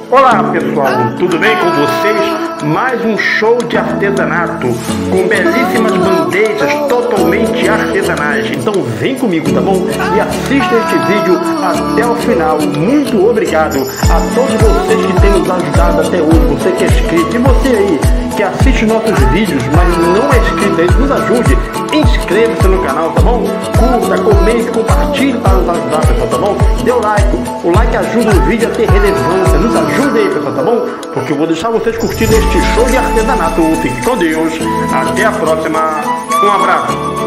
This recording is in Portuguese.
Olá pessoal, tudo bem com vocês? Mais um show de artesanato com belíssimas bandejas totalmente artesanais. Então vem comigo, tá bom? E assista este vídeo até o final. Muito obrigado a todos vocês que têm nos ajudado até hoje. Você que é inscrito e você aí que assiste nossos vídeos, mas não é inscrito aí, nos ajude. Inscreva-se no canal, tá bom? Curta, comente, compartilhe para nos ajudar, pessoal, tá bom? Dê o like. O like ajuda o vídeo a ter relevância. Nos ajude aí, pessoal, tá bom? Porque eu vou deixar vocês curtindo este show de artesanato. Fique com Deus. Até a próxima. Um abraço.